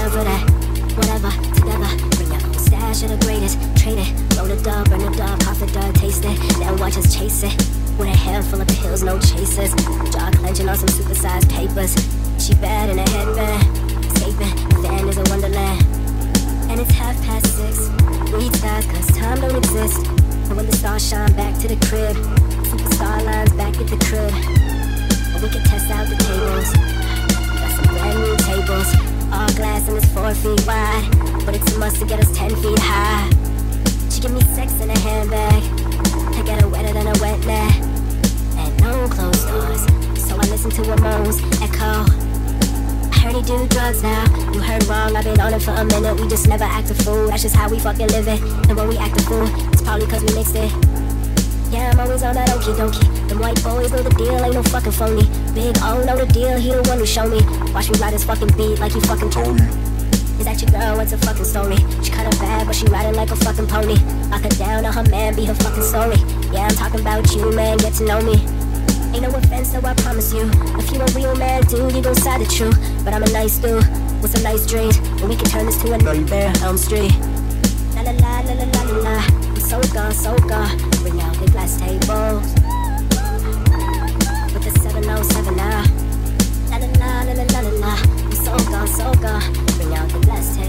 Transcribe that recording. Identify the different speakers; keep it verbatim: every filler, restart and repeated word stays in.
Speaker 1: down for that. Whatever, together, bring your own stash of the greatest. Trade it, roll the dub, burn the dub, cough the dub, taste it. Then watch us chase it. With a hair full of pills, no chasers. Jaw clenching on some supersized papers. She bad in a headband. Escaping, the van is a wonderland. And it's half past six. We ties, cause time don't exist. And when the stars shine back to the crib, superstar lines back at the crib. But we can test out the tables. Got some brand new tables. All glass and it's four feet wide. But it's a must to get us ten feet high. She give me sex in a handbag. I get her wetter than a wet net. And no closed doors. So I listen to her moans echo. I heard he do drugs now. You heard wrong, I've been on it for a minute. We just never act a fool, that's just how we fucking live it. And when we act a fool, it's probably cause we mixed it. Yeah, I'm always on that okie dokie. Them white boys know the deal, ain't no fucking phony. Big O know the deal, he the one who showed me. Watch me ride this fucking beat like he fucking told me. Is that your girl? What's her fucking story? She kinda bad, but she riding like a fucking pony. Lock her down on her man, be her fucking story. Yeah, I'm talking about you, man, get to know me. Ain't no offense, so I promise you. If you a real man, dude, you gon' side the truth. But I'm a nice dude, with some nice dreams. And we can turn this to a nightmare, Elm Street. La la la la la la la la. I'm so gone, so gone. Bring out the glass tables. With the seven oh seven now. La la la la la la la la. I'm so gone, so gone. Bring out the glass tables.